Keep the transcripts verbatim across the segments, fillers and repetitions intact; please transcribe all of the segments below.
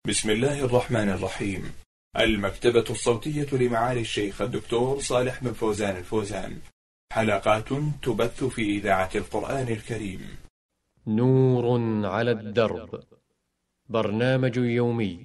بسم الله الرحمن الرحيم. المكتبة الصوتية لمعالي الشيخ الدكتور صالح بن فوزان الفوزان، حلقات تبث في إذاعة القرآن الكريم. نور على الدرب، برنامج يومي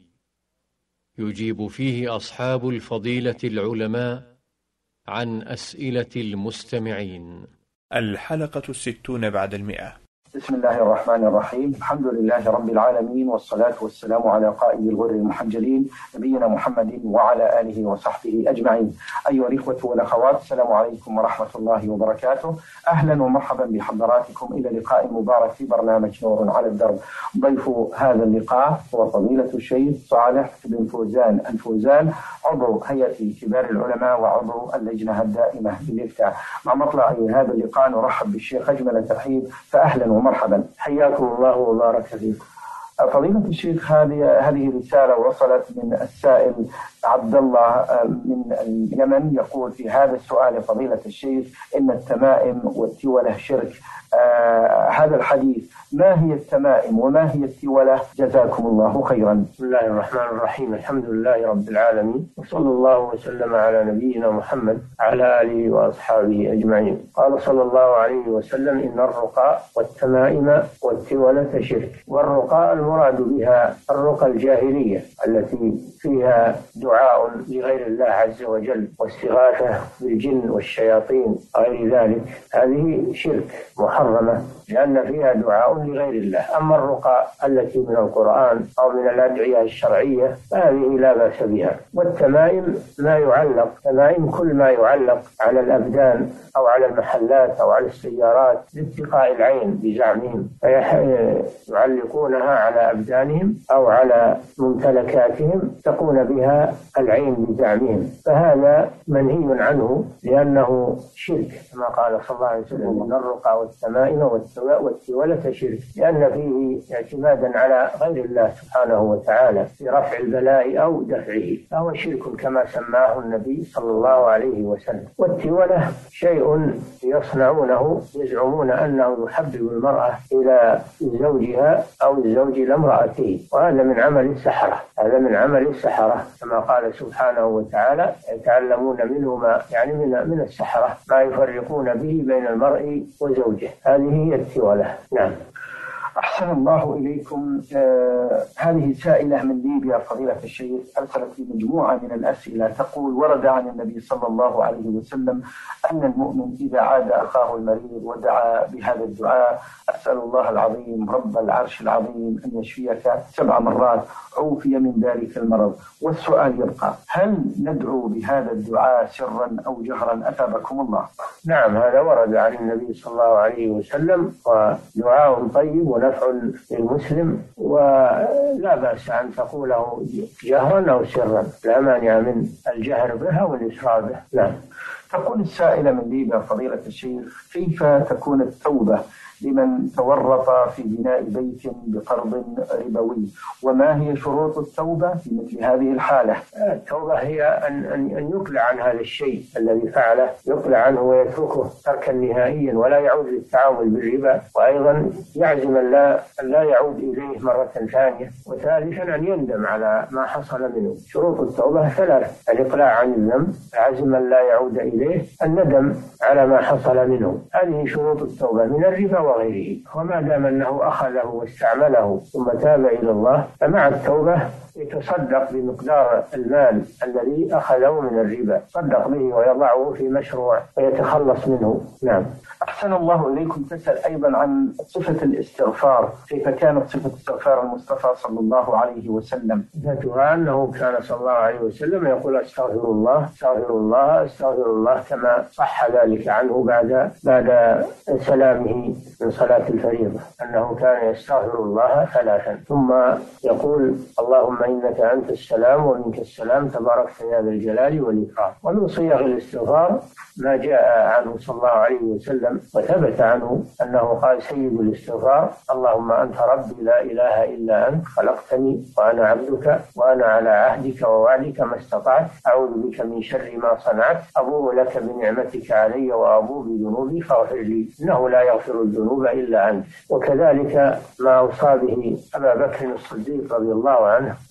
يجيب فيه أصحاب الفضيلة العلماء عن أسئلة المستمعين. الحلقة الستون بعد المئة. بسم الله الرحمن الرحيم. الحمد لله رب العالمين، والصلاة والسلام على قائد الغر المحجلين نبينا محمد وعلى آله وصحبه أجمعين. أيها الإخوة والأخوات، السلام عليكم ورحمة الله وبركاته. أهلا ومرحبا بحضراتكم إلى لقاء مبارك في برنامج نور على الدرب. ضيف هذا اللقاء هو فضيلة الشيخ صالح بن فوزان الفوزان، عضو هيئة كبار العلماء وعضو اللجنة الدائمة للإفتاء. مع مطلع هذا اللقاء نرحب بالشيخ أجمل ترحيب، فأهلا ومرحبا، حياكم الله وبارك فيكم. فضيلة الشيخ، هذه هذه رسالة وصلت من السائل عبد الله من اليمن، يقول في هذا السؤال: فضيلة الشيخ، إن التمائم والتولة شرك. آه هذا الحديث، ما هي التمائم وما هي التولة؟ جزاكم الله خيرا. بسم الله الرحمن الرحيم. الحمد لله رب العالمين، وصلى الله وسلم على نبينا محمد على آله وأصحابه أجمعين. قال صلى الله عليه وسلم: إن الرقى والتمائم والتولة شرك. والرقى المراد بها الرقى الجاهلية التي فيها دعاء لغير الله عز وجل واستغاثة بالجن والشياطين غير ذلك، هذه شرك محرمة لأن فيها دعاء لغير الله. أما الرقى التي من القرآن أو من الأدعية الشرعية فهذه لا بأس بها. والتمائم ما يعلق، تمائم كل ما يعلق على الأبدان أو على المحلات أو على السيارات لاتقاء العين بزعمهم، فيعلقونها على أبدانهم أو على ممتلكاتهم تقون بها العين بزعمهم، فهذا منهي عنه لأنه شرك، كما قال صلى الله عليه وسلم: إن الرقى والتمائم والتولة شرك، لأن فيه اعتمادا على غير الله سبحانه وتعالى في رفع البلاء أو دفعه، فهو شرك كما سماه النبي صلى الله عليه وسلم. والتولة شيء يصنعونه، يزعمون أنه يحبب المرأة إلى زوجها أو الزوج إلى امرأته، وهذا من عمل السحرة، هذا من عمل السحرة كما قال سبحانه وتعالى: يتعلمون منه ما يعني من من السحرة ما يفرقون به بين المرء وزوجه. هذه هي التولة. نعم. أحسن الله إليكم. آه هذه سائلة من ليبيا فضيلة الشيخ، أرسلت لي مجموعة من الأسئلة، تقول: ورد عن النبي صلى الله عليه وسلم أن المؤمن إذا عاد أخاه المريض ودعا بهذا الدعاء: أسأل الله العظيم رب العرش العظيم أن يشفيك سبع مرات، عوفي من ذلك المرض. والسؤال يبقى: هل ندعو بهذا الدعاء سرا أو جهرا؟ أثابكم الله. نعم، هذا ورد عن النبي صلى الله عليه وسلم، ودعاء طيب ونفع للمسلم، ولا بأس أن تقوله جهرا أو سرا، لا مانع من الجهر بها والإسرار به. نعم. تقول السائلة من ليبيا فضيلة الشيخ: كيف تكون التوبة لمن تورط في بناء بيت بقرض ربوي؟ وما هي شروط التوبة في مثل هذه الحالة؟ التوبة هي أن أن يقلع عن هذا الشيء الذي فعله، يقلع عنه ويتركه تركا نهائيا، ولا يعود للتعامل بالربا، وأيضا يعزم أن لا لا يعود إليه مرة ثانية، وثالثا أن يندم على ما حصل منه. شروط التوبة ثلاثة: الإقلاع عن الذنب، العزم أن لا يعود إليه، الندم على ما حصل منه. هذه شروط التوبة من الربا وغيره. وما دام أنه أخذه واستعمله ثم تاب إلى الله، فمع التوبة يتصدق بمقدار المال الذي أخذه من الربا، صدق به ويضعه في مشروع ويتخلص منه. نعم. أحسن الله إليكم. تسأل أيضا عن صفة الاستغفار، كيف كانت صفة استغفار المصطفى صلى الله عليه وسلم؟ صفتها أنه كان صلى الله عليه وسلم يقول: أستغفر الله أستغفر الله أستغفر الله، كما صح ذلك عنه بعد بعد سلامه من صلاة الفريضة، أنه كان يستغفر الله ثلاثا، ثم يقول: اللهم إنك أنت السلام ومنك السلام تبارك يا ذا الجلال والإكرام. ومن صيغ الاستغفار ما جاء عنه صلى الله عليه وسلم وثبت عنه أنه قال: سيد الاستغفار اللهم أنت ربي لا إله إلا أنت، خلقتني وأنا عبدك وأنا على عهدك ووعدك ما استطعت، أعوذ بك من شر ما صنعت، أبوء لك بنعمتك علي وأبوء بذنوبي فاغفر لي، إنه لا يغفر الذنوب إلا أنت. وكذلك ما أوصى به أبا بكر الصديق رضي الله عنه،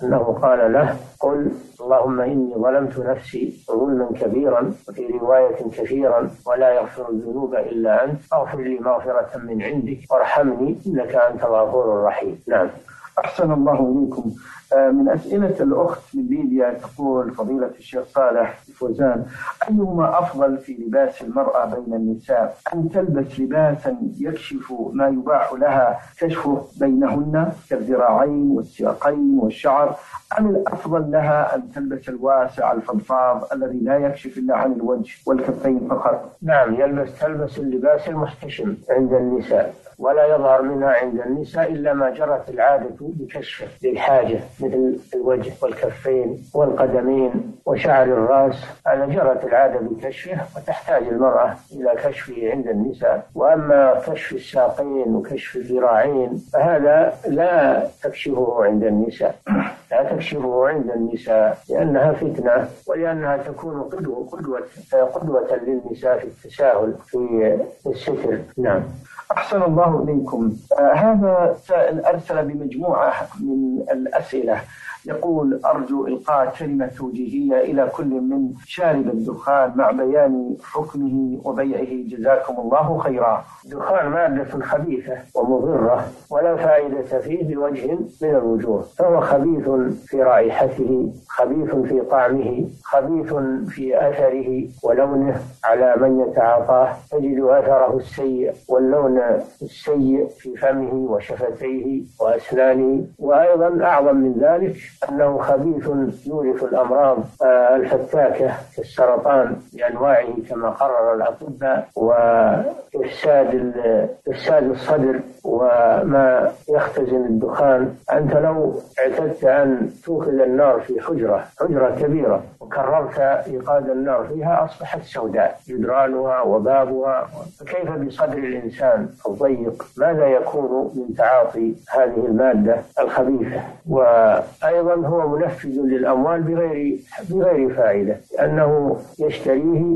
أنه قال له: قل اللهم إني ظلمت نفسي ظلما كبيرا، وفي رواية كثيرا، ولا يغفر الذنوب إلا أنت، فاغفر لي مغفرة من عندك وارحمني إنك أنت الغفور الرحيم. نعم. أحسن الله إليكم. من أسئلة الأخت من ليبيا تقول: فضيلة الشيخ صالح الفوزان، أيهما أفضل في لباس المرأة بين النساء؟ أن تلبس لباسا يكشف ما يباح لها كشفه بينهن كالذراعين والساقين والشعر، أم الأفضل لها أن تلبس الواسع الفضفاض الذي لا يكشف إلا عن الوجه والكفين فقط؟ نعم، يلبس تلبس اللباس المحتشم عند النساء، ولا يظهر منها عند النساء إلا ما جرت العادة بكشفه للحاجة، مثل الوجه والكفين والقدمين وشعر الرأس، هذا جرت العادة بكشفه، وتحتاج المرأة إلى كشفه عند النساء. وأما كشف الساقين وكشف الذراعين فهذا لا تكشفه عند النساء، لا تكشفه عند النساء لأنها فتنة، ولأنها تكون قدوة قدوة قدوة للنساء في التساهل في الستر. نعم. أحسن الله إليكم. آه هذا سائل أرسل بمجموعة من الأسئلة، يقول: أرجو إلقاء كلمة توجيهية إلى كل من شارب الدخان مع بيان حكمه وبيعه، جزاكم الله خيرا. الدخان مادة خبيثة ومضرة ولا فائدة فيه بوجه من الوجوه، فهو خبيث في رائحته، خبيث في طعمه، خبيث في أثره ولونه على من يتعاطاه، تجد أثره السيء واللون السيء في فمه وشفتيه وأسنانه. وأيضا أعظم من ذلك أنه خبيث يورث الأمراض الفتاكة كالسرطان بأنواعه كما قرر الأطباء، وإفساد إفساد الصدر وما يختزن الدخان. أنت لو اعتدت أن توقد النار في حجرة حجرة كبيرة وكررت إيقاد النار فيها أصبحت سوداء جدرانها وبابها، فكيف بصدر الإنسان الضيق؟ ماذا يكون من تعاطي هذه المادة الخبيثة؟ وأيضا هو منفذ للأموال بغير بغير فائدة، لأنه يشتريه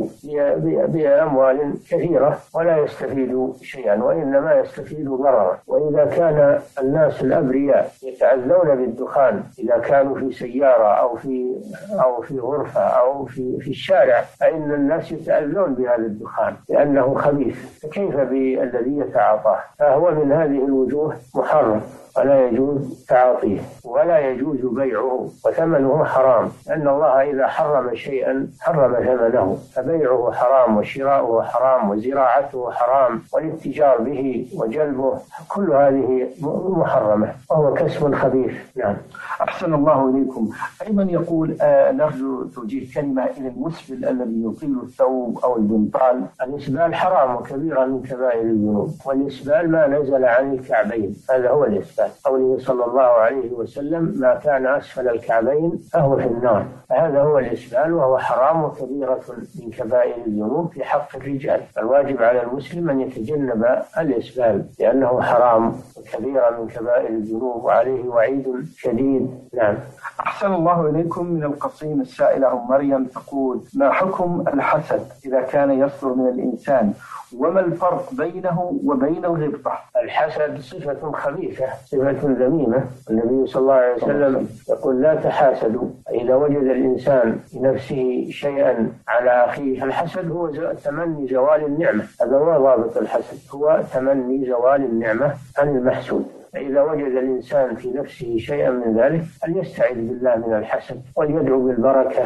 بأموال كثيرة ولا يستفيد شيئا، وإنما يستفيد ضررا. وإذا كان الناس الأبرياء يتأذون بالدخان إذا كانوا في سيارة أو في أو في غرفة أو في في الشارع، فإن الناس يتأذون بهذا الدخان لأنه خبيث، فكيف بالذي يتعاطاه؟ فهو من هذه الوجوه محرم ولا يجوز تعاطيه ولا يجوز بيعه، وثمنه حرام، لأن الله إذا حرم شيئا حرم ثمنه، فبيعه حرام وشراؤه حرام وزراعته حرام والاتجار به وجلبه، كل هذه محرمة وهو كسب خبيث. نعم. أحسن الله إليكم. أيضا يقول: آه نرجو توجيه كلمة إلى المسبل الذي يطيل الثوب أو البنطال. الإسبال حرام وكبيرة من كبائر الذنوب، والإسبال ما نزل عن الكعبين، هذا هو الإسبال. قوله صلى الله عليه وسلم: ما كان أسفل الكعبين فهو في النار، فهذا هو الإسبال، وهو حرام وكبيرة من كبائر الذنوب في حق الرجال. الواجب على المسلم أن يتجنب الإسبال لأنه حرام وكبيرة من كبائر الذنوب وعليه وعيد شديد. نعم. أحسن الله إليكم. من القصيم السائلة أم مريم تقول: ما حكم الحسد إذا كان يصدر من الإنسان، وما الفرق بينه وبين الغبطة؟ الحسد صفة خبيثة، صفة ذميمة. النبي صلى الله عليه وسلم يقول: لا تحاسدوا. إذا وجد الإنسان بنفسه شيئا على أخيه، الحسد هو تمني زوال النعمة، هذا هو ضابط الحسد، هو تمني زوال النعمة عن المحسود. فإذا وجد الإنسان في نفسه شيئا من ذلك أن يستعذ بالله من الحسد وليدعو بالبركة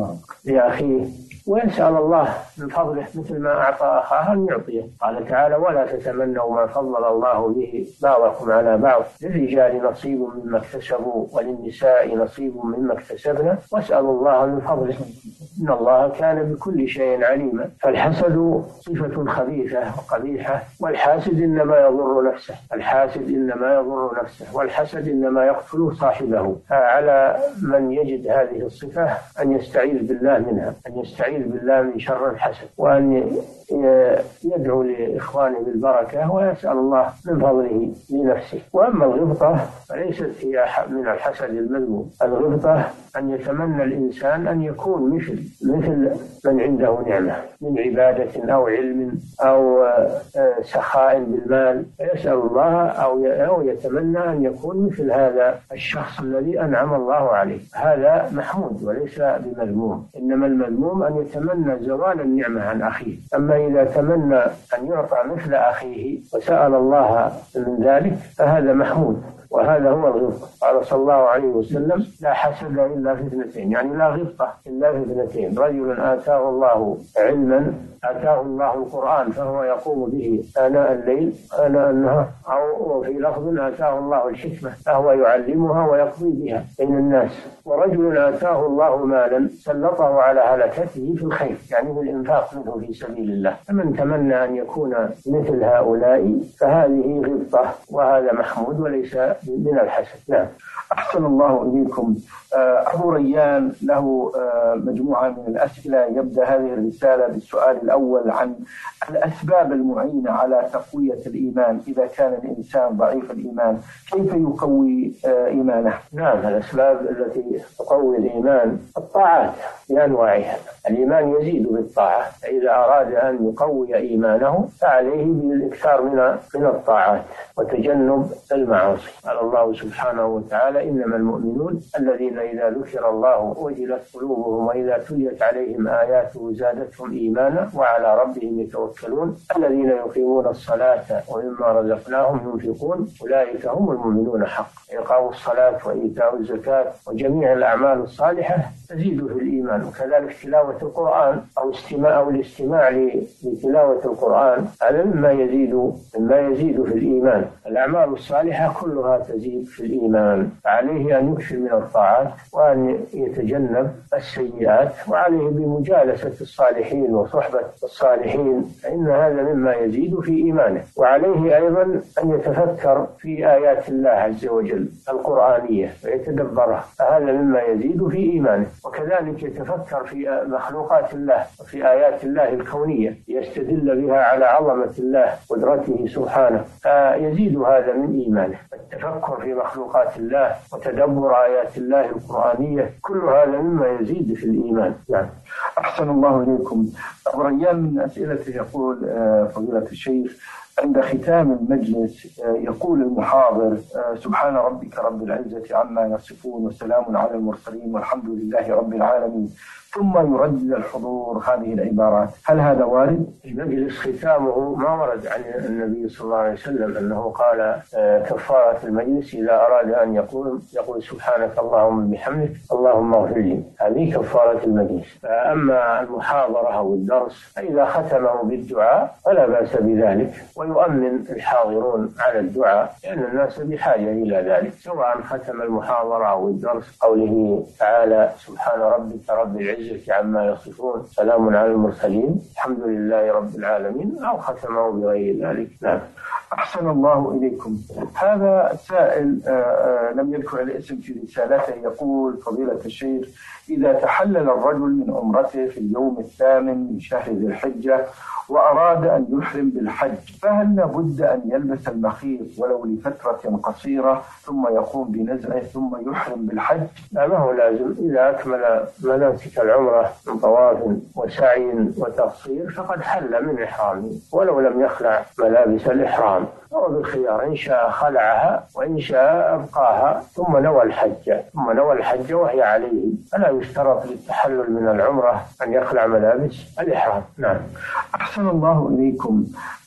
لأخيه ويسأل الله من فضله مثل ما أعطى أخاه أن يعطيه. قال تعالى: ولا تتمنوا ما فضل الله به بعضكم على بعض، للرجال نصيب مما اكتسبوا وللنساء نصيب مما اكتسبنا واسألوا الله من فضله إن الله كان بكل شيء عليما. فالحسد صفة خبيثة وقبيحة، والحاسد إنما يضر نفسه، الحاسد إنما يضر نفسه، والحسد إنما يقتل صاحبه. على من يجد هذه الصفة أن يستعيذ بالله منها، أن يستعيذ بالله من شر الحسد، وأن يدعو لإخوانه بالبركة ويسأل الله من فضله لنفسه. وأما الغبطة فليست هي من الحسد المذموم. الغبطة أن يتمنى الإنسان أن يكون مثل مثل من عنده نعمة من عبادة أو علم أو سخاء بالمال، يسأل الله أو يتمنى أن يكون مثل هذا الشخص الذي أنعم الله عليه. هذا محمود وليس بمذموم، إنما المذموم أن يتمنى زوال النعمة عن أخيه. أما إذا تمنى أن يعطى مثل أخيه وسأل الله من ذلك فهذا محمود، وهذا هو الغبطة. قال صلى الله عليه وسلم: لا حسد إلا في اثنتين، يعني لا غبطة إلا في اثنتين: رجل آتاه الله علما، آتاه الله القرآن فهو يقوم به آناء الليل آناء النهار، أو في لفظ آتاه الله الحكمة فهو يعلمها ويقضي بها بين الناس. ورجل آتاه الله مالا سلطه على هلكته في الخير، يعني في الإنفاق منه في سبيل الله. فمن تمنى أن يكون مثل هؤلاء فهذه غبطة، وهذا محمود وليس من الحسد. نعم. أحسن الله إليكم. أبو ريان له مجموعة من الأسئلة. يبدأ هذه الرسالة بالسؤال الأول عن الأسباب المعينة على تقوية الإيمان. إذا كان الإنسان ضعيف الإيمان كيف يقوي إيمانه؟ نعم، الأسباب التي تقوي الإيمان الطاعات بأنواعها. الإيمان يزيد بالطاعة، فإذا أراد أن يقوي إيمانه فعليه بالإكثار من من الطاعات وتجنب المعاصي. قال الله سبحانه وتعالى: إنما المؤمنون الذين إذا ذكر الله وجلت قلوبهم وإذا تليت عليهم آياته زادتهم إيمانا وعلى ربهم يتوكلون الذين يقيمون الصلاة ومما رزقناهم ينفقون أولئك هم المؤمنون حقا. إقام الصلاة وإيتاء الزكاة وجميع الأعمال الصالحة تزيد في الإيمان. وكذلك تلاوة القرآن أو استماع أو الاستماع لتلاوة القرآن هذا مما يزيد مما يزيد في الإيمان. الأعمال الصالحة كلها تزيد في الإيمان، فعليه أن يكثر من الطاعات وأن يتجنب السيئات، وعليه بمجالسة الصالحين وصحبة الصالحين، فإن هذا مما يزيد في إيمانه. وعليه أيضا أن يتفكر في آيات الله عز وجل القرآنية ويتدبرها، فهذا مما يزيد في إيمانه. وكذلك يتفكر في مخلوقات الله وفي آيات الله الكونية يستدل بها على عظمة الله قدرته سبحانه، فيزيد هذا من إيمانه. التفكر في مخلوقات الله وتدبر آيات الله القرآنية كل هذا مما يزيد في الإيمان. نعم. أحسن الله إليكم. أبو ريان من أسئلته يقول: فضيلة الشيخ، عند ختام المجلس يقول المحاضر: سبحان ربك رب العزة عما يصفون وسلام على المرسلين والحمد لله رب العالمين، ثم يردد الحضور هذه العبارات، هل هذا وارد؟ المجلس ختامه ما ورد عن النبي صلى الله عليه وسلم أنه قال كفارة المجلس إذا أراد أن يقول يقول سبحانك اللهم بحمدك اللهم اغفر لي، هذه كفارة المجلس. فأما المحاضرة أو الدرس فإذا ختمه بالدعاء فلا بأس بذلك، ويؤمن الحاضرون على الدعاء لأن الناس بحاجة إلى ذلك، سواء ختم المحاضرة أو الدرس قوله تعالى: سبحان ربك رب العزة عما يصفون سلام على المرسلين الحمد لله رب العالمين، أو ختمه بغير ذلك. نعم. أحسن الله إليكم. هذا سائل لم يذكر الاسم في رسالته يقول: فضيلة الشيخ، إذا تحلل الرجل من عمرته في اليوم الثامن من شهر ذي الحجة وأراد أن يحرم بالحج، فهل لابد أن يلبس المخيط ولو لفترة قصيرة ثم يقوم بنزعه ثم يحرم بالحج؟ لا، ما هو لازم. إذا أكمل مناسك العمرة من طواف وسعي وتقصير فقد حل من إحرامه ولو لم يخلع ملابس الإحرام، هو بالخيار، إن شاء خلعها وإن شاء أبقاها ثم نوى الحج ثم نوى الحج وهي عليه، فلا يشترط للتحلل من العمرة أن يخلع ملابس الإحرام. نعم. أحسن الله إليكم.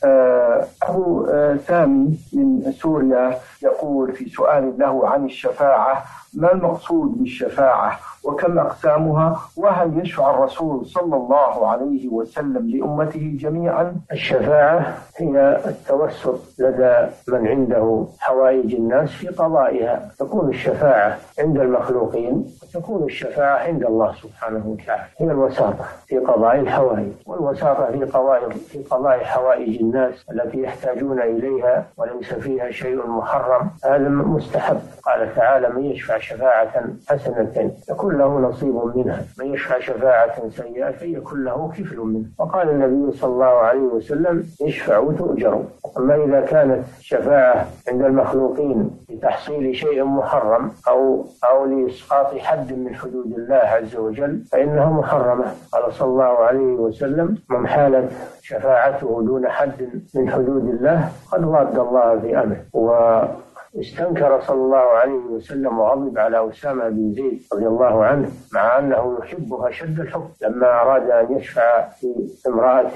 أبو سامي من سوريا يقول في سؤال له عن الشفاعة: ما المقصود بالشفاعة وكم أقسامها، وهل يشفع الرسول صلى الله عليه وسلم لأمته جميعا؟ الشفاعة هي التوسط لدى من عنده حوائج الناس في قضائها، تكون الشفاعة عند المخلوقين وتكون الشفاعة عند الله سبحانه وتعالى، هي الوساطة في قضاء الحوائج، والوساطة في قضاء في قضاء حوائج الناس التي التي يحتاجون إليها وليس فيها شيء محرم، هذا مستحب. قال تعالى: من يشفع شفاعة حسنة يكون له نصيب منها، من يشفع شفاعة سيئة يكون له كفل منها. وقال النبي صلى الله عليه وسلم: اشفعوا تؤجروا. أما إذا كانت شفاعة عند المخلوقين لتحصيل شيء محرم أو أو لإسقاط حد من حدود الله عز وجل فإنها محرمة. قال صلى الله عليه وسلم: من حالت شفاعته دون حد من حدود الله قد ضاد الله في أمره. واستنكر صلى الله عليه وسلم وغضب على أسامة بن زيد رضي الله عنه مع أنه يحبها شد الحب لما أراد أن يشفع في امرأة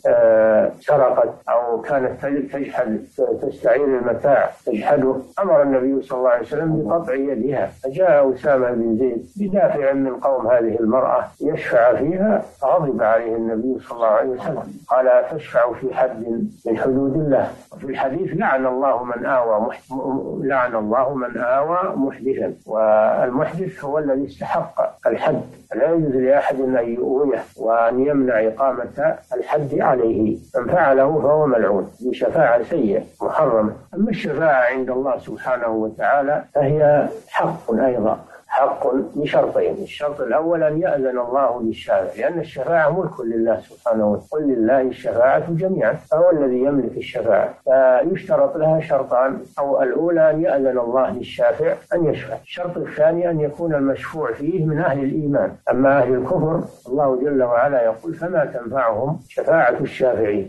سرقت أو كانت تجحد تستعير المتاع تجحده، أمر النبي صلى الله عليه وسلم بقطع يدها. فجاء أسامة بن زيد بدافع من قوم هذه المرأة يشفع فيها، غضب عليه النبي صلى الله عليه وسلم، قال: تشفع في حد من حدود الله. وفي الحديث: لعن الله من آوى لعن الله من آوى محدثا. والمحدث هو الذي استحق الحد، لا يجوز لأحد أن يؤويه وأن يمنع إقامة الحد عليه، من فعله فهو ملعون. بشفاعة سيئة محرمة. أما الشفاعة عند الله سبحانه وتعالى فهي حق أيضا، حق بشرطين. الشرط الأول أن يأذن الله للشافع، لأن الشفاعة ملك لله سبحانه وتعالى، قل لله الشفاعة جميعا، فهو الذي يملك الشفاعة. فيشترط لها شرطان، أو الأولى أن يأذن الله للشافع أن يشفع. الشرط الثاني أن يكون المشفوع فيه من أهل الإيمان. أما أهل الكفر الله جل وعلا يقول: فما تنفعهم شفاعة الشافعين.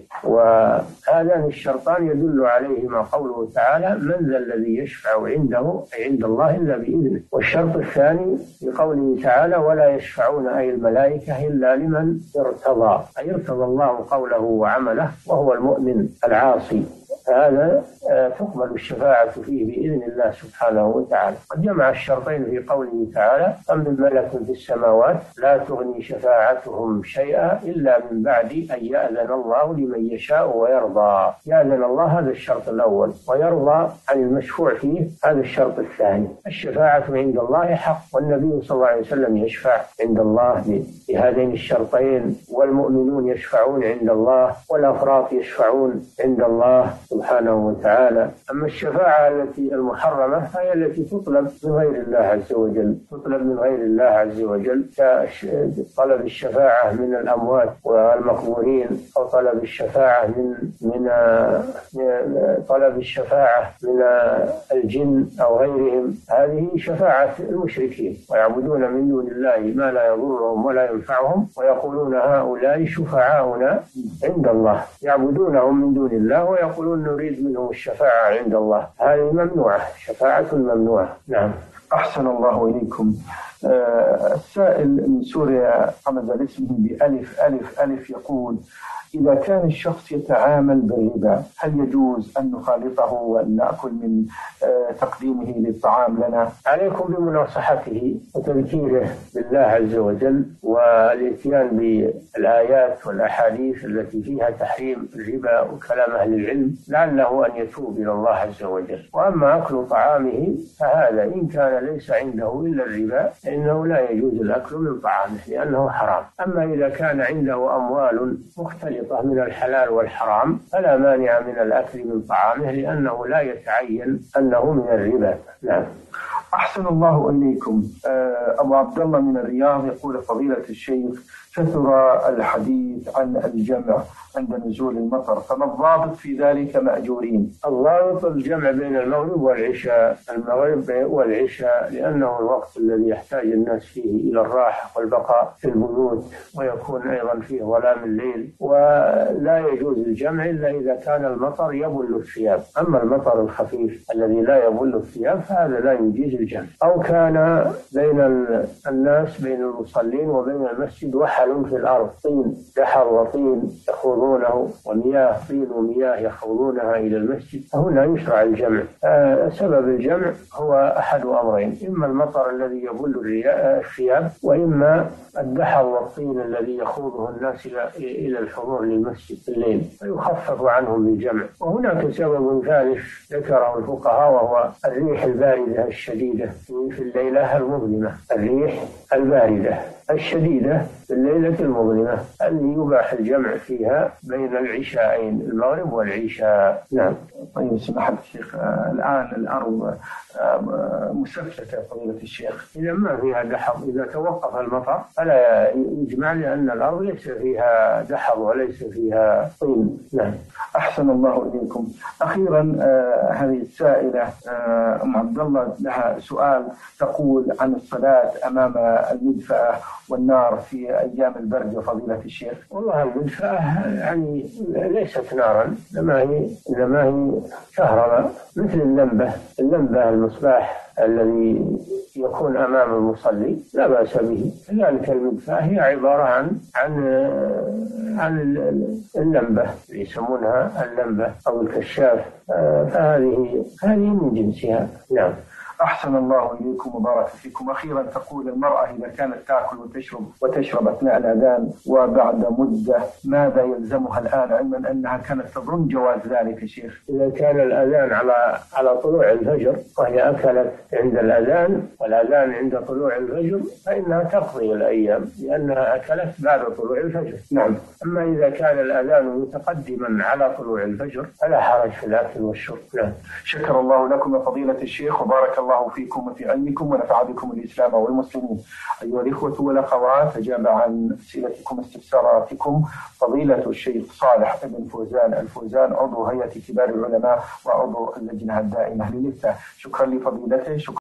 وهذان الشرطان يدل عليهما قوله تعالى: من ذا الذي يشفع عنده أي عند الله إلا بإذنه. والشرط الثاني بقوله تعالى: ولا يشفعون أي الملائكة إلا لمن ارتضى، أي ارتضى الله قوله وعمله وهو المؤمن العاصي، هذا تقبل الشفاعة فيه بإذن الله سبحانه وتعالى. قد جمع الشرطين في قوله تعالى: أم من ملك في السماوات لا تغني شفاعتهم شيئا إلا من بعد أن يأذن الله لمن يشاء ويرضى. يأذن الله هذا الشرط الأول، ويرضى عن المشفوع فيه هذا الشرط الثاني. الشفاعة عند الله حق، والنبي صلى الله عليه وسلم يشفع عند الله بهذين الشرطين، والمؤمنون يشفعون عند الله، والأفراط يشفعون عند الله سبحانه وتعالى. أما الشفاعة التي المحرمة فهي التي تطلب من غير الله عز وجل، تطلب من غير الله عز وجل، كطلب الشفاعة من الأموات والمقبورين، أو طلب الشفاعة من من طلب الشفاعة من الجن أو غيرهم. هذه شفاعة المشركين، ويعبدون من دون الله ما لا يضرهم ولا ينفعهم، ويقولون هؤلاء شفعاؤنا عند الله. يعبدونهم من دون الله ويقولون نريد منهم الشفاعة عند الله. هذه ممنوعة، شفاعة ممنوعة. نعم. أحسن الله إليكم. آه السائل من سوريا رمز اسمه بألف ألف ألف يقول: إذا كان الشخص يتعامل بالربا هل يجوز أن نخالطه وأن نأكل من تقديمه للطعام لنا؟ عليكم بمناصحته وتذكيره بالله عز وجل، والاتيان بالآيات والأحاديث التي فيها تحريم الربا وكلام أهل العلم لعله أن يتوب إلى الله عز وجل. وأما أكل طعامه فهذا إن كان ليس عنده إلا الربا فإنه لا يجوز الأكل من طعامه لأنه حرام. أما إذا كان عنده أموال مختلطة من الحلال والحرام فلا مانع من الأكل من طعامه لأنه لا يتعين أنه من الربا. نعم. أحسن الله إليكم. أبو عبد الله من الرياض يقول: فضيلة الشيخ، كثر الحديث عن الجمع عند نزول المطر، فما الضابط في ذلك مأجورين؟ الضابط الجمع بين المغرب والعشاء، المغرب والعشاء، لأنه الوقت الذي يحتاج الناس فيه إلى الراحة والبقاء في البيوت، ويكون أيضا فيه ظلام الليل، ولا يجوز الجمع إلا إذا كان المطر يبل الثياب. أما المطر الخفيف الذي لا يبل الثياب فهذا لا يجيز الجمع. أو كان بين الناس بين المصلين وبين المسجد وحل في الأرض، طين دحر وطين يخوضونه ومياه طين ومياه يخوضونها إلى المسجد، فهنا يشرع الجمع. آه سبب الجمع هو أحد أمرين: إما المطر الذي يبل الثياب، وإما الدحر والطين الذي يخوضه الناس إلى الحضور للمسجد في الليل، فيخفف عنهم بالجمع. وهناك سبب ثالث ذكره الفقهاء وهو الريح الباردة الشديدة في الليلة المظلمة. الريح الباردة الشديدة في الليلة المظلمة اللي يباح الجمع فيها بين العشاءين المغرب والعشاء. نعم. طيب سماحة الشيخ، الآن الأرض مسفلتة فضيلة الشيخ، إذا ما فيها دحض، إذا توقف المطر فلا يجمع، لأن الأرض ليس فيها دحض وليس فيها طين. نعم. أحسن الله إليكم. أخيرا آه هذه السائلة آه أم عبد الله لها سؤال، تقول عن الصلاة أمام المدفأة والنار في أيام البرد فضيلة الشيخ. والله المدفأة يعني ليست نارا، إنما هي إنما هي كهرباء مثل اللمبة اللمبة المصباح الذي يكون أمام المصلي لا بأس به. كذلك المدفأة هي عبارة عن عن عن اللمبة يسمونها اللمبة أو الكشاف، فهذه هذه من جنسها. نعم. أحسن الله إليكم وبارك فيكم. أخيرا تقول المرأة إذا كانت تأكل وتشرب وتشرب أثناء الأذان وبعد مدة ماذا يلزمها الآن، علما أنها كانت تظن جواز ذلك شيخ؟ إذا كان الأذان على على طلوع الفجر وهي أكلت عند الأذان والأذان عند طلوع الفجر فإنها تقضي الأيام لأنها أكلت بعد طلوع الفجر. نعم. أما إذا كان الأذان متقدما على طلوع الفجر فلا حرج في الأكل والشرب. نعم. شكر الله لكم يا فضيلة الشيخ وبارك الله فيكم وفي علمكم ونفع بكم الإسلام والمسلمين. أيها الإخوة والأخوات، أجاب عن أسئلتكم واستفساراتكم فضيلة الشيخ صالح بن فوزان الفوزان، عضو هيئة كبار العلماء وعضو اللجنة الدائمة للإفتاء. شكرا لفضيلته. شكرا